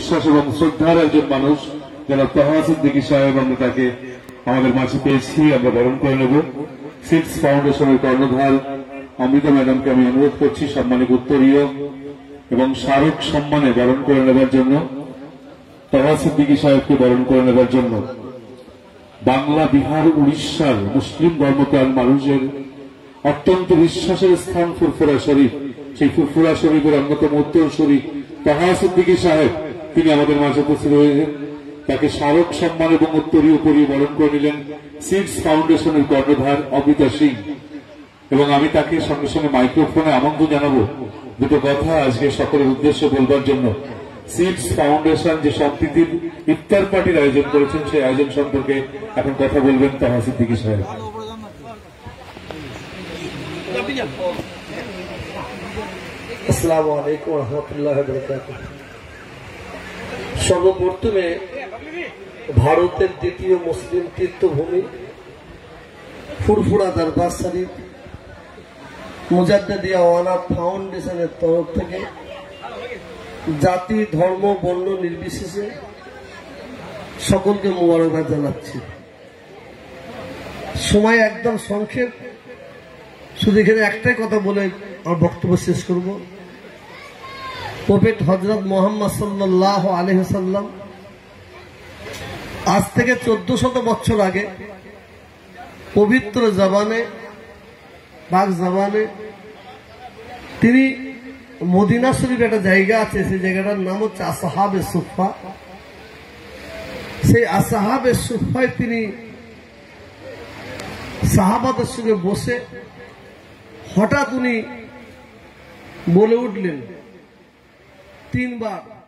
বিশ্বাস এবং শ্রদ্ধার একজন মানুষ জনাব তাহা সিদ্দিকী সাহেব, আমরা তাকে আমাদের মাঝে পেয়েছি, আমরা বরণ করে নেব। সিডস ফাউন্ডেশনের কর্ণধার অমৃতা ম্যাডামকে আমি অনুরোধ করছি সম্মানিত উত্তরীয় এবং স্মারক সম্মানে বরণ করে নেবার জন্য, তাহা সিদ্দিকী সাহেবকে বরণ করে নেবার জন্য। বাংলা, বিহার, উড়িষ্যার মুসলিম ধর্মপ্রাণ মানুষের অত্যন্ত বিশ্বাসের স্থান ফুরফুরা শরীফ। সেই ফুরফুরা শরীফের অন্যতম উত্তরসূরি তাহা সিদ্দিকী সাহেব, তিনি আমাদের মাঝে উপস্থিত হয়েছেন। তাকে স্মারক সম্মান এবং উত্তরীয় পরিয়ে বরণ করে নিলেন সিডস ফাউন্ডেশনের কর্ণধার অমৃতা সিং। এবং আমি তাকে সঙ্গে সঙ্গে মাইক্রোফোনে আমন্ত্রণ জানাবো দুটো কথা আজকে সকলের উদ্দেশ্যে বলবার জন্য। সিডস ফাউন্ডেশন যে সম্প্রীতির ইফতার পার্টির আয়োজন করেছেন, সেই আয়োজন সম্পর্কে এখন কথা বলবেন তাহা সিদ্দিকী সাহেব। আসসালামু আলাইকুম ওয়া রাহমাতুল্লাহি ওয়া বারাকাতুহু। সর্বপ্রথমে ভারতের দ্বিতীয় মুসলিম তীর্থভূমি ফুরফুরা দরবার শরীফ মুজাদ্দিদিয়া ওয়ানা ফাউন্ডেশনের তরফ থেকে জাতি, ধর্ম, বর্ণ নির্বিশেষে সকলকে মোবারকবাদ জানাচ্ছি। সময় একদম সংক্ষেপ, শুধু এখানে একটাই কথা বলে আমার বক্তব্য শেষ করব। প্রফেট হযরত মুহাম্মদ সাল্লাল্লাহু আলাইহি ওয়াসাল্লাম আজ থেকে 1400 বছর আগে পবিত্র জবানে, পাক জবানে, তিনি মদিনা শরীফ একটা জায়গা আছে, সেই জায়গাটার নাম হচ্ছে আসহাবে সুফা। সেই আসহাবে সুফায় তিনি সাহাবাদের সঙ্গে বসে হঠাৎ উনি বলে উঠলেন 3 বার